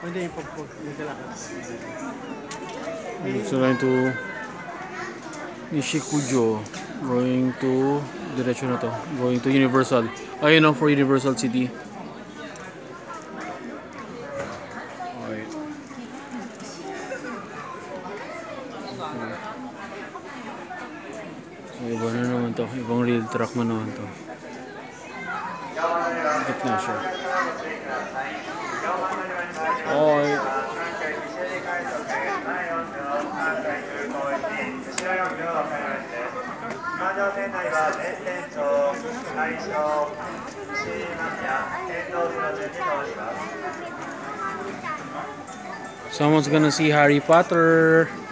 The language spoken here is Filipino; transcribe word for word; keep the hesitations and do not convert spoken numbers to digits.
Hindi, pagpag. So going to Nishikujo. Going to direction na to. Going to Universal. Ayun no, for Universal City. Alright. So iba na naman to. Ibang rail track na naman to. Ikot na siya. Alright. Someone's gonna see Harry Potter.